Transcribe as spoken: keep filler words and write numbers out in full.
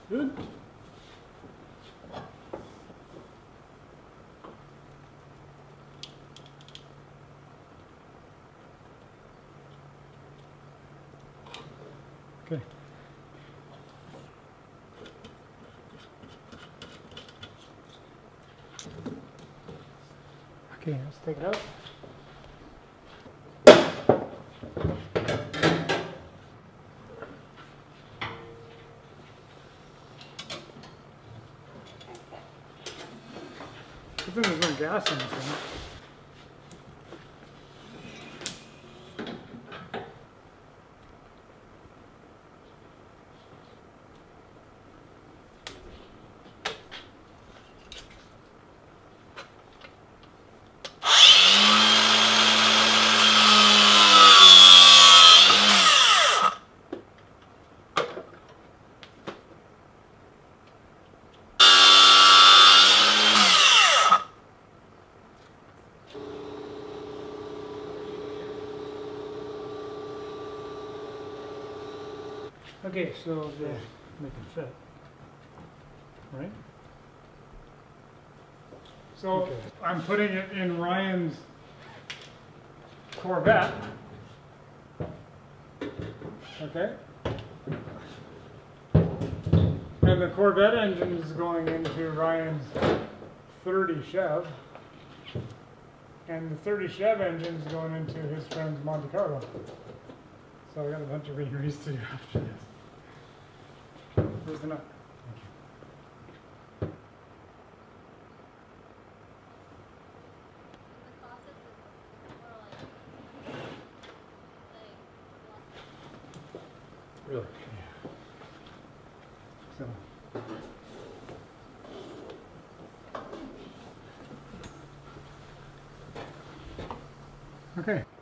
Good. Okay. Okay, let's take it out. I think there's no gas in this thing. Okay, so the make it fit, right? So okay. I'm putting it in Ryan's Corvette, okay? And the Corvette engine is going into Ryan's thirty Chev, and the thirty Chev engine is going into his friend's Monte Carlo. So I got a bunch of re-reads to do after this. Where's the nut? Really? Yeah. So. Okay.